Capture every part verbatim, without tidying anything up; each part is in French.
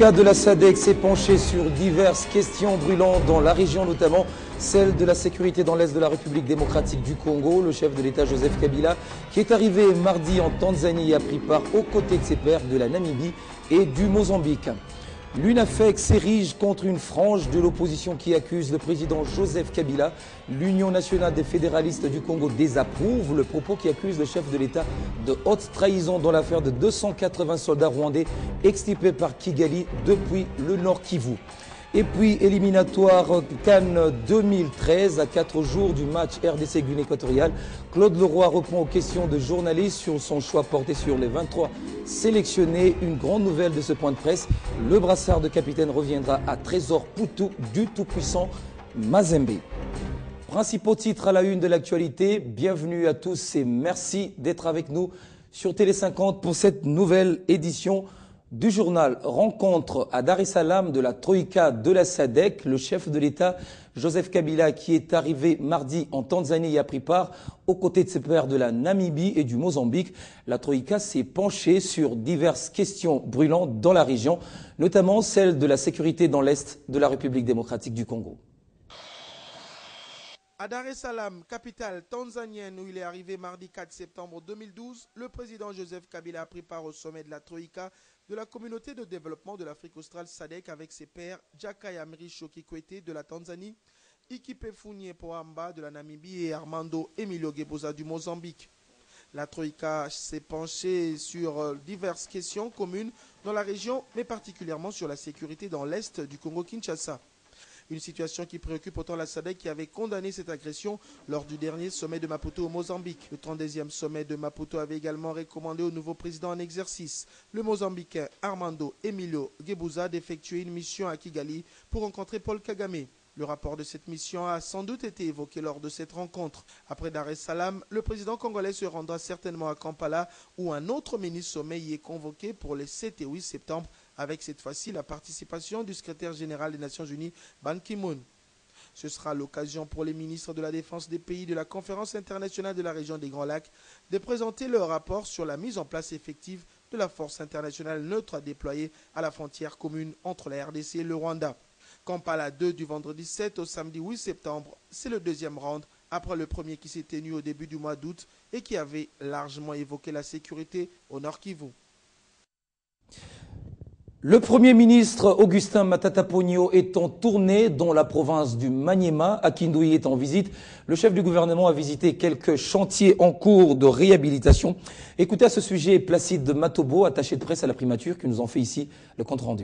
Le cas de la SADC s'est penché sur diverses questions brûlantes dans la région, notamment celle de la sécurité dans l'Est de la République démocratique du Congo. Le chef de l'État Joseph Kabila, qui est arrivé mardi en Tanzanie, a pris part aux côtés de ses pairs de la Namibie et du Mozambique. L'UNAFEC s'érige contre une frange de l'opposition qui accuse le président Joseph Kabila. L'Union nationale des fédéralistes du Congo désapprouve le propos qui accuse le chef de l'État de haute trahison dans l'affaire de deux cent quatre-vingts soldats rwandais extirpés par Kigali depuis le Nord Kivu. Et puis, éliminatoire Cannes deux mille treize, à quatre jours du match R D C Guinée équatoriale. Claude Leroy répond aux questions de journalistes sur son choix porté sur les vingt-trois sélectionnés. Une grande nouvelle de ce point de presse, le brassard de capitaine reviendra à Trésor Poutou du tout-puissant Mazembe. Principaux titres à la une de l'actualité, bienvenue à tous et merci d'être avec nous sur Télé cinquante pour cette nouvelle édition du journal. Rencontre à Dar es Salaam de la Troïka de la SADC. Le chef de l'État, Joseph Kabila, qui est arrivé mardi en Tanzanie, a pris part aux côtés de ses pairs de la Namibie et du Mozambique. La Troïka s'est penchée sur diverses questions brûlantes dans la région, notamment celle de la sécurité dans l'Est de la République démocratique du Congo. À Dar es Salaam, capitale tanzanienne où il est arrivé mardi quatre septembre deux mille douze, le président Joseph Kabila a pris part au sommet de la Troïka de la communauté de développement de l'Afrique australe SADC avec ses pairs Jakaya Mrisho Kikwete de la Tanzanie, Ikipe Fournier Pohamba de la Namibie et Armando Emilio Guebuza du Mozambique. La Troïka s'est penchée sur diverses questions communes dans la région, mais particulièrement sur la sécurité dans l'Est du Congo-Kinshasa. Une situation qui préoccupe autant la SADC qui avait condamné cette agression lors du dernier sommet de Maputo au Mozambique. Le trente-deuxième sommet de Maputo avait également recommandé au nouveau président en exercice, le Mozambicain Armando Emilio Guebuza, d'effectuer une mission à Kigali pour rencontrer Paul Kagame. Le rapport de cette mission a sans doute été évoqué lors de cette rencontre. Après Dar es Salaam, le président congolais se rendra certainement à Kampala où un autre mini-sommet y est convoqué pour les sept et huit septembre avec cette fois-ci la participation du secrétaire général des Nations Unies, Ban Ki-moon. Ce sera l'occasion pour les ministres de la Défense des pays de la Conférence internationale de la région des Grands Lacs de présenter leur rapport sur la mise en place effective de la force internationale neutre à déployer à la frontière commune entre la R D C et le Rwanda. Kampala deux du vendredi sept au samedi huit septembre, c'est le deuxième round après le premier qui s'est tenu au début du mois d'août et qui avait largement évoqué la sécurité au Nord Kivu. Le Premier ministre Augustin Matata Ponyo est en tournée dans la province du Maniema. Akindoui est en visite. Le chef du gouvernement a visité quelques chantiers en cours de réhabilitation. Écoutez à ce sujet Placide Matobo, attaché de presse à la primature, qui nous en fait ici le compte-rendu.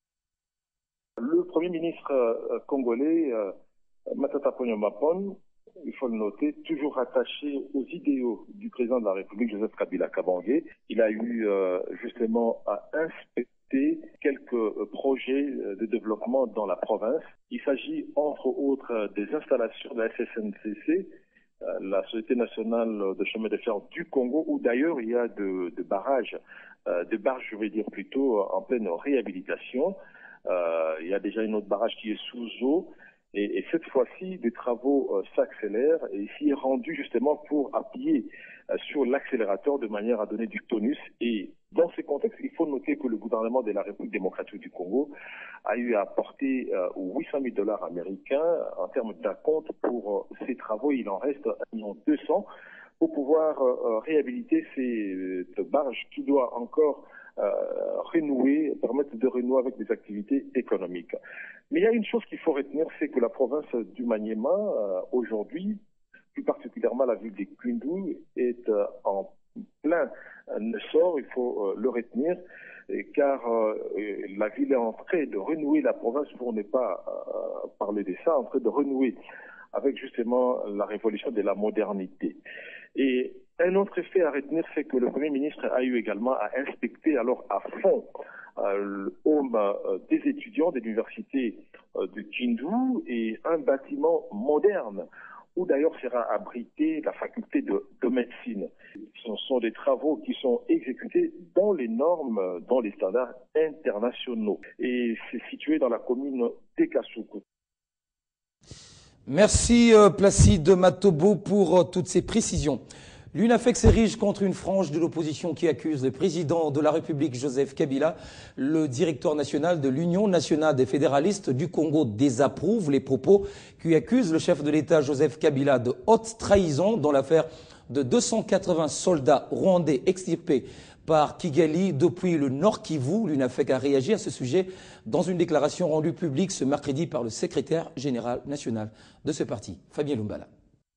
Le Premier ministre euh, congolais, euh, Matata Ponyo Mapon, il faut le noter, toujours attaché aux idéaux du président de la République, Joseph Kabila Kabange. Il a eu euh, justement à inspecter quelques projets de développement dans la province. Il s'agit entre autres des installations de la S S N C C, la Société nationale de chemin de fer du Congo, où d'ailleurs il y a de, de barrages, de barrages je vais dire plutôt en pleine réhabilitation. Euh, il y a déjà une autre barrage qui est sous eau. Et, et cette fois-ci, des travaux euh, s'accélèrent et ici est rendu justement pour appuyer euh, sur l'accélérateur de manière à donner du tonus. Et dans ce contexte, il faut noter que le gouvernement de la République démocratique du Congo a eu à apporter euh, huit cent mille dollars américains en termes d'acompte pour euh, ces travaux. Il en reste un million deux cents pour pouvoir euh, réhabiliter ces euh, barges qui doivent encore Euh, renouer, permettre de renouer avec des activités économiques. Mais il y a une chose qu'il faut retenir, c'est que la province du Maniema, euh, aujourd'hui, plus particulièrement la ville de Kindu, est euh, en plein euh, essor, il faut euh, le retenir, et, car euh, la ville est en train de renouer, la province, pour ne pas euh, parler de ça, en train de renouer avec justement la révolution de la modernité. Et un autre effet à retenir, c'est que le Premier ministre a eu également à inspecter alors à fond euh, le home euh, des étudiants de l'université euh, de Kindu et un bâtiment moderne où d'ailleurs sera abritée la faculté de, de médecine. Ce sont des travaux qui sont exécutés dans les normes, dans les standards internationaux. Et c'est situé dans la commune d'Ekasuku. Merci euh, Placide Matobo pour euh, toutes ces précisions. L'UNAFEC s'érige contre une frange de l'opposition qui accuse le président de la République, Joseph Kabila. Le directeur national de l'Union nationale des fédéralistes du Congo désapprouve les propos qui accusent le chef de l'État, Joseph Kabila, de haute trahison dans l'affaire de deux cent quatre-vingts soldats rwandais extirpés par Kigali depuis le Nord Kivu. L'UNAFEC a réagi à ce sujet dans une déclaration rendue publique ce mercredi par le secrétaire général national de ce parti, Fabien Lumbala.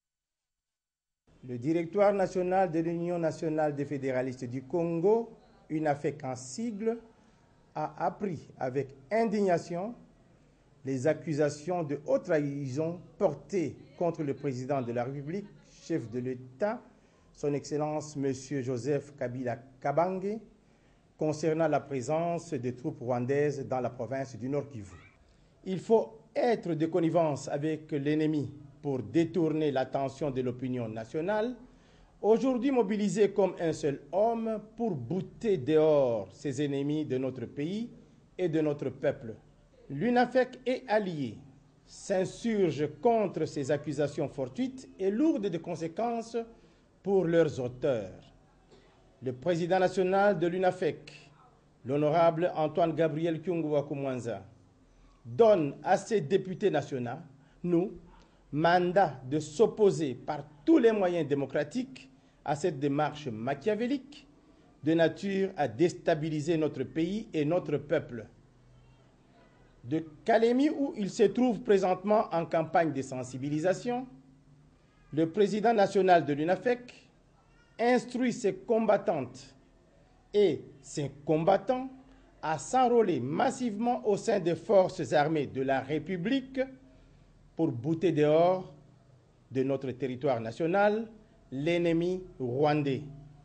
Le directoire national de l'Union nationale des fédéralistes du Congo, UNAFEC en sigle, a appris avec indignation les accusations de haute trahison portées contre le président de la République, chef de l'État, son Excellence M. Joseph Kabila Kabange, concernant la présence de troupes rwandaises dans la province du Nord Kivu. Il faut être de connivence avec l'ennemi pour détourner l'attention de l'opinion nationale, aujourd'hui mobilisé comme un seul homme pour bouter dehors ses ennemis de notre pays et de notre peuple. L'UNAFEC et alliés s'insurgent contre ces accusations fortuites et lourdes de conséquences pour leurs auteurs. Le président national de l'UNAFEC, l'honorable Antoine Gabriel Kyungu-Wakumwanza, donne à ses députés nationaux, nous, mandat de s'opposer par tous les moyens démocratiques à cette démarche machiavélique de nature à déstabiliser notre pays et notre peuple. De Kalemi, où il se trouve présentement en campagne de sensibilisation, le président national de l'UNAFEC instruit ses combattantes et ses combattants à s'enrôler massivement au sein des forces armées de la République pour bouter dehors de notre territoire national l'ennemi rwandais.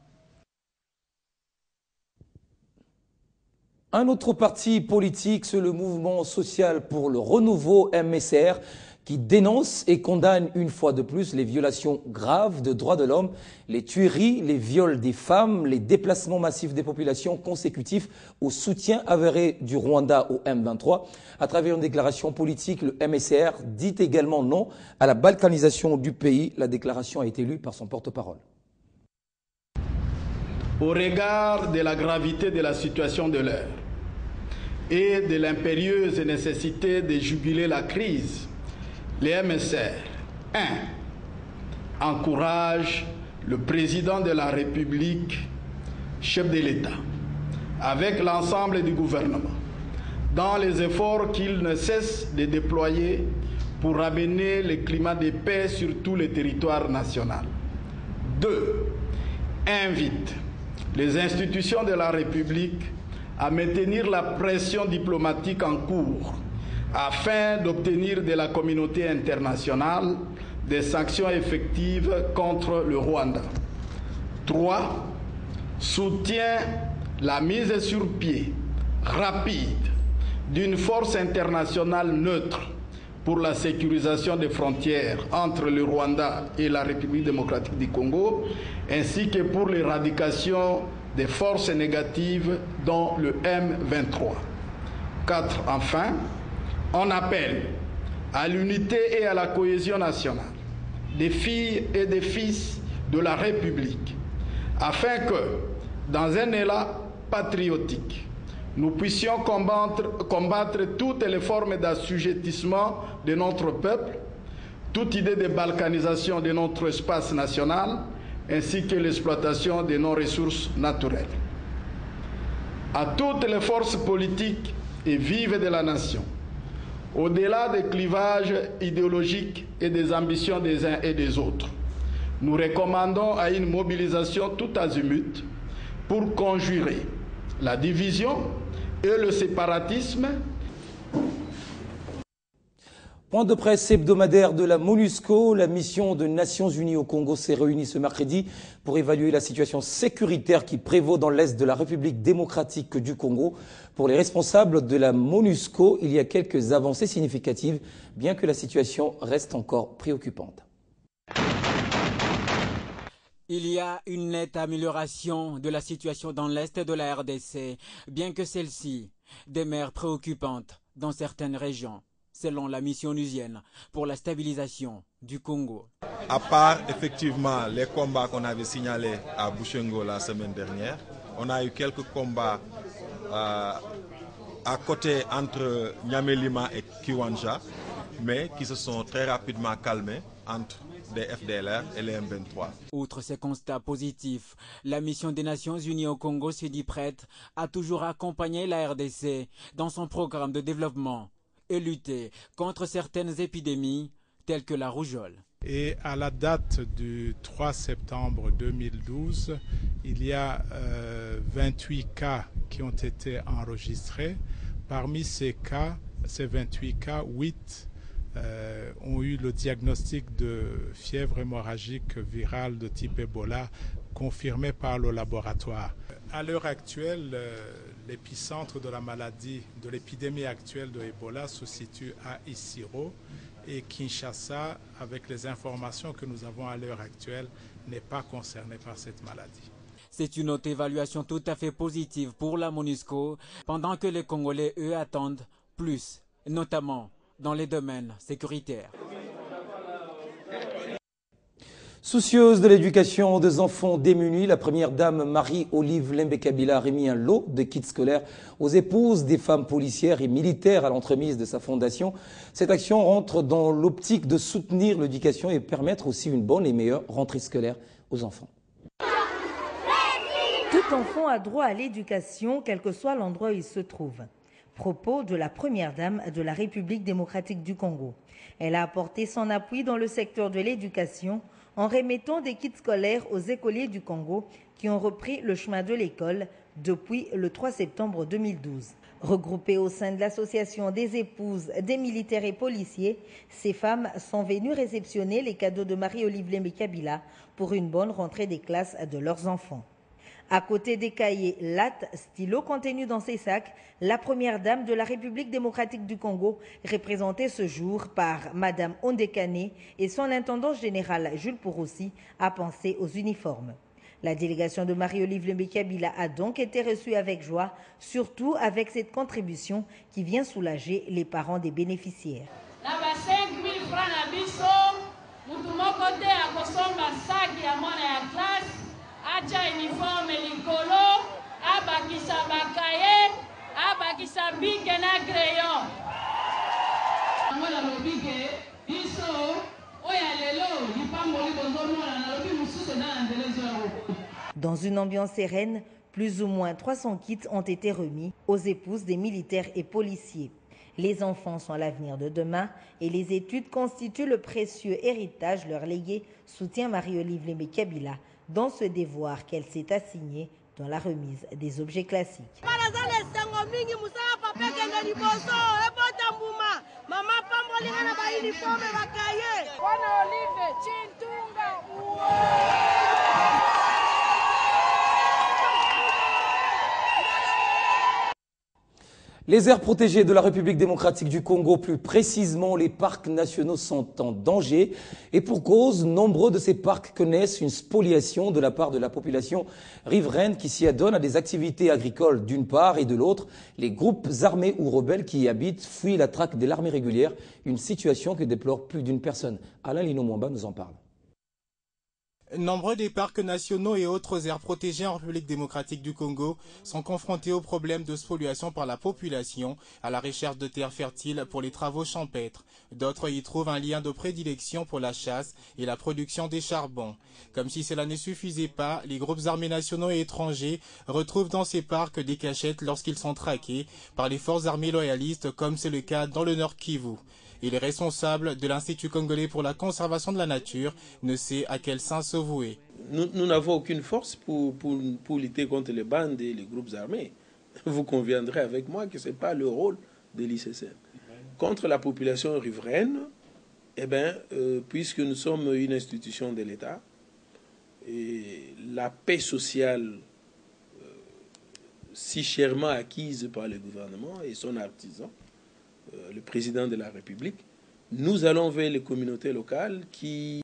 Un autre parti politique, c'est le Mouvement social pour le renouveau M S R, qui dénonce et condamne une fois de plus les violations graves de droits de l'homme, les tueries, les viols des femmes, les déplacements massifs des populations consécutifs au soutien avéré du Rwanda au M vingt-trois. À travers une déclaration politique, le M S R dit également non à la balkanisation du pays. La déclaration a été lue par son porte-parole. Au regard de la gravité de la situation de l'heure et de l'impérieuse nécessité de juguler la crise, les M S R, un, encourage le président de la République, chef de l'État, avec l'ensemble du gouvernement, dans les efforts qu'il ne cesse de déployer pour ramener le climat de paix sur tout le territoire national. Deux, invite les institutions de la République à maintenir la pression diplomatique en cours afin d'obtenir de la communauté internationale des sanctions effectives contre le Rwanda. Trois, soutient la mise sur pied rapide d'une force internationale neutre pour la sécurisation des frontières entre le Rwanda et la République démocratique du Congo, ainsi que pour l'éradication des forces négatives dont le M vingt-trois. Quatre, enfin, on appelle à l'unité et à la cohésion nationale des filles et des fils de la République, afin que, dans un élan patriotique, nous puissions combattre, combattre toutes les formes d'assujettissement de notre peuple, toute idée de balkanisation de notre espace national, ainsi que l'exploitation de nos ressources naturelles. À toutes les forces politiques et vives de la nation, au-delà des clivages idéologiques et des ambitions des uns et des autres, nous recommandons à une mobilisation tout azimut pour conjurer la division et le séparatisme. Point de presse hebdomadaire de la MONUSCO. La mission des Nations Unies au Congo s'est réunie ce mercredi pour évaluer la situation sécuritaire qui prévaut dans l'est de la République démocratique du Congo. Pour les responsables de la MONUSCO, il y a quelques avancées significatives, bien que la situation reste encore préoccupante. Il y a une nette amélioration de la situation dans l'est de la R D C, bien que celle-ci demeure préoccupante dans certaines régions, selon la mission onusienne pour la stabilisation du Congo. À part effectivement les combats qu'on avait signalés à Bouchengo la semaine dernière, on a eu quelques combats euh, à côté entre Nyamelima et Kiwanja, mais qui se sont très rapidement calmés entre des F D L R et les M vingt-trois. Outre ces constats positifs, la mission des Nations Unies au Congo se dit prête à toujours accompagner la R D C dans son programme de développement et lutter contre certaines épidémies telles que la rougeole. Et à la date du trois septembre deux mille douze, il y a euh, vingt-huit cas qui ont été enregistrés. Parmi ces cas, ces vingt-huit cas, huit euh, ont eu le diagnostic de fièvre hémorragique virale de type Ebola confirmé par le laboratoire. À l'heure actuelle, euh, l'épicentre de la maladie, de l'épidémie actuelle de Ebola se situe à Isiro. Et Kinshasa, avec les informations que nous avons à l'heure actuelle, n'est pas concerné par cette maladie. C'est une autre évaluation tout à fait positive pour la MONUSCO, pendant que les Congolais, eux, attendent plus, notamment dans les domaines sécuritaires. Soucieuse de l'éducation des enfants démunis, la première dame Marie-Olive Lembe-Kabila a remis un lot de kits scolaires aux épouses des femmes policières et militaires à l'entremise de sa fondation. Cette action rentre dans l'optique de soutenir l'éducation et permettre aussi une bonne et meilleure rentrée scolaire aux enfants. Tout enfant a droit à l'éducation, quel que soit l'endroit où il se trouve. Propos de la première dame de la République démocratique du Congo. Elle a apporté son appui dans le secteur de l'éducation en remettant des kits scolaires aux écoliers du Congo qui ont repris le chemin de l'école depuis le trois septembre deux mille douze. Regroupées au sein de l'association des épouses des militaires et policiers, ces femmes sont venues réceptionner les cadeaux de Marie-Olive Lembe-Kabila pour une bonne rentrée des classes de leurs enfants. À côté des cahiers, lattes, stylos contenus dans ces sacs, la première dame de la République démocratique du Congo, représentée ce jour par Madame Ondekane et son intendant général Jules Pouroussi, a pensé aux uniformes. La délégation de Marie-Olive Lembe-Kabila a donc été reçue avec joie, surtout avec cette contribution qui vient soulager les parents des bénéficiaires. Acha uniforme likolo, abakisa bakaye, abakisa bike na crayon. Ngona lobike biso oya lelo lipamboli bozomona na lobi mususu na ndelezo ya. Dans une ambiance sereine, plus ou moins trois cents kits ont été remis aux épouses des militaires et policiers. Les enfants sont l'avenir de demain et les études constituent le précieux héritage leur légué, soutient Marie-Olive Lembe-Kabila dans ce devoir qu'elle s'est assignée dans la remise des objets classiques. Les aires protégées de la République démocratique du Congo, plus précisément les parcs nationaux, sont en danger. Et pour cause, nombreux de ces parcs connaissent une spoliation de la part de la population riveraine qui s'y adonne à des activités agricoles d'une part et de l'autre. Les groupes armés ou rebelles qui y habitent fuient la traque de l'armée régulière, une situation que déplore plus d'une personne. Alain Lino Mwamba nous en parle. Nombreux des parcs nationaux et autres aires protégées en République démocratique du Congo sont confrontés au problème de spoliation par la population à la recherche de terres fertiles pour les travaux champêtres. D'autres y trouvent un lien de prédilection pour la chasse et la production des charbons. Comme si cela ne suffisait pas, les groupes armés nationaux et étrangers retrouvent dans ces parcs des cachettes lorsqu'ils sont traqués par les forces armées loyalistes, comme c'est le cas dans le Nord Kivu. Et les responsables de l'Institut congolais pour la conservation de la nature ne sait à quel sein se vouer. Nous n'avons aucune force pour, pour, pour lutter contre les bandes et les groupes armés. Vous conviendrez avec moi que ce n'est pas le rôle de l'I C C N. Contre la population riveraine, eh ben, euh, puisque nous sommes une institution de l'État, et la paix sociale euh, si chèrement acquise par le gouvernement et son artisan, le président de la République, nous allons vers les communautés locales qui